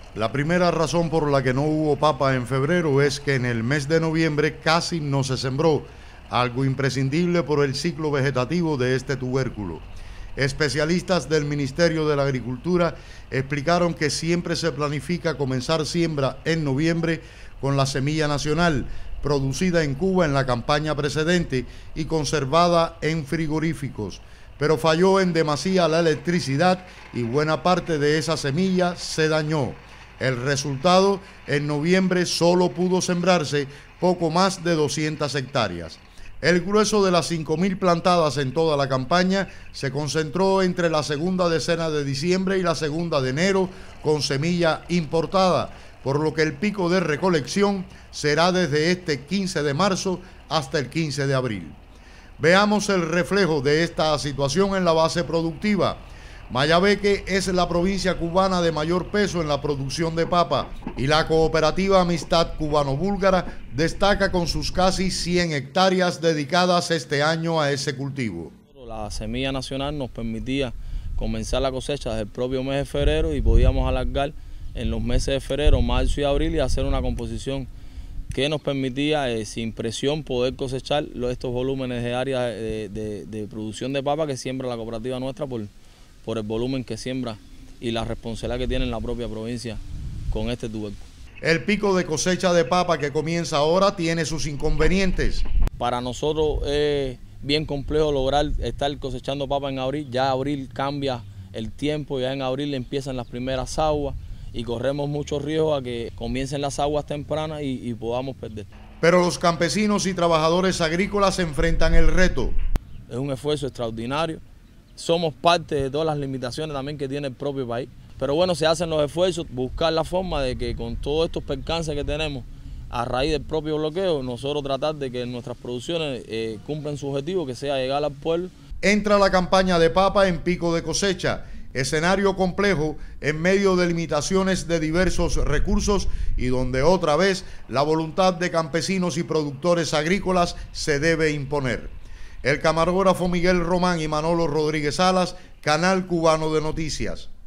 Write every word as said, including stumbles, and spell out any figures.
La primera razón por la que no hubo papa en febrero es que en el mes de noviembre casi no se sembró, algo imprescindible por el ciclo vegetativo de este tubérculo. Especialistas del Ministerio de la Agricultura explicaron que siempre se planifica comenzar siembra en noviembre con la semilla nacional, producida en Cuba en la campaña precedente y conservada en frigoríficos. Pero falló en demasía la electricidad y buena parte de esa semilla se dañó. El resultado, en noviembre solo pudo sembrarse poco más de doscientas hectáreas. El grueso de las cinco mil plantadas en toda la campaña se concentró entre la segunda decena de diciembre y la segunda de enero con semilla importada, por lo que el pico de recolección será desde este quince de marzo hasta el quince de abril. Veamos el reflejo de esta situación en la base productiva. Mayabeque es la provincia cubana de mayor peso en la producción de papa y la cooperativa Amistad Cubano-Búlgara destaca con sus casi cien hectáreas dedicadas este año a ese cultivo. La semilla nacional nos permitía comenzar la cosecha desde el propio mes de febrero y podíamos alargar en los meses de febrero, marzo y abril y hacer una composición que nos permitía eh, sin presión poder cosechar estos volúmenes de área de, de, de producción de papa que siembra la cooperativa nuestra por por el volumen que siembra y la responsabilidad que tiene la propia provincia con este tubérculo. El pico de cosecha de papa que comienza ahora tiene sus inconvenientes. Para nosotros es bien complejo lograr estar cosechando papa en abril. Ya abril cambia el tiempo, ya en abril empiezan las primeras aguas y corremos mucho riesgo a que comiencen las aguas tempranas y, y podamos perder. Pero los campesinos y trabajadores agrícolas enfrentan el reto. Es un esfuerzo extraordinario. Somos parte de todas las limitaciones también que tiene el propio país. Pero bueno, se hacen los esfuerzos, buscar la forma de que con todos estos percances que tenemos a raíz del propio bloqueo, nosotros tratar de que nuestras producciones eh, cumplan su objetivo, que sea llegar al pueblo. Entra la campaña de papa en pico de cosecha, escenario complejo en medio de limitaciones de diversos recursos y donde otra vez la voluntad de campesinos y productores agrícolas se debe imponer. El camarógrafo Miguel Román y Manolo Rodríguez Salas, Canal Cubano de Noticias.